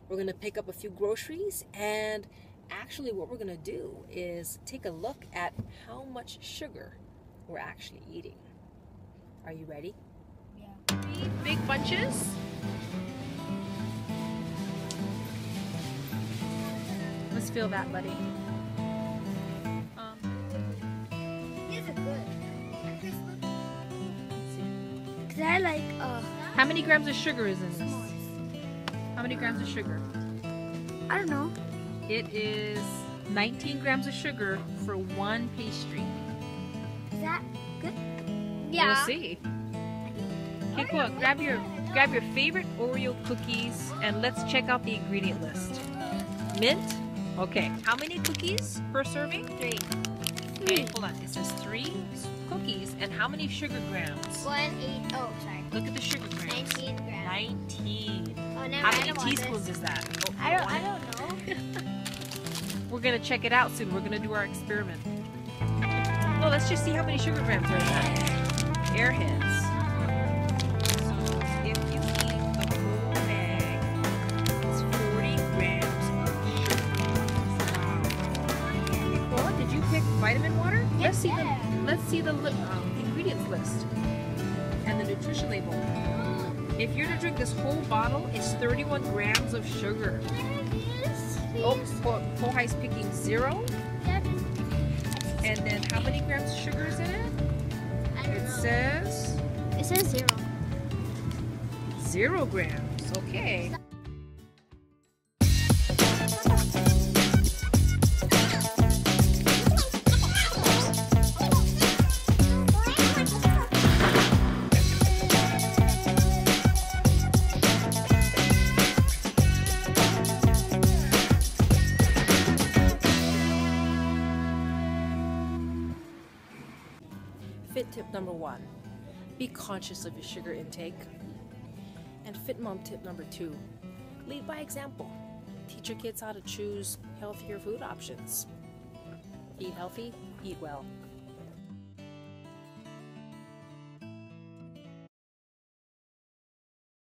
We're going to pick up a few groceries, and actually what we're going to do is take a look at how much sugar we're actually eating. Are you ready? Yeah. 3 big bunches. Let's feel that, buddy. These are good. Cause I like How many grams of sugar is in this? How many grams of sugar? I don't know. It is 19 grams of sugar for 1 pastry. Is that good? We'll see. Okay, cool. Grab your favorite Oreo cookies and let's check out the ingredient list. Mint. Okay. How many cookies per serving? 3. Okay, hold on. It says 3 cookies, and how many sugar grams? 1, 8. Oh, sorry. Look at the sugar grams. 19 grams. 19. Oh, never How mind. many teaspoons is that? Oh, I don't know. We're gonna check it out soon. We're gonna do our experiment. No, let's just see how many sugar grams are in that. Airheads. So if you eat the whole bag, it's 40 grams of sugar. Okay, cool. Did you pick vitamin water? Yes, Let's see the ingredients list and the nutrition label. If you're to drink this whole bottle, it's 31 grams of sugar. Oh, Pohai's picking 0. And then how many grams of sugar is in it? It says 0. 0 grams. Okay. Fit tip number 1, be conscious of your sugar intake. And fit mom tip number 2, lead by example. Teach your kids how to choose healthier food options. Eat healthy, eat well.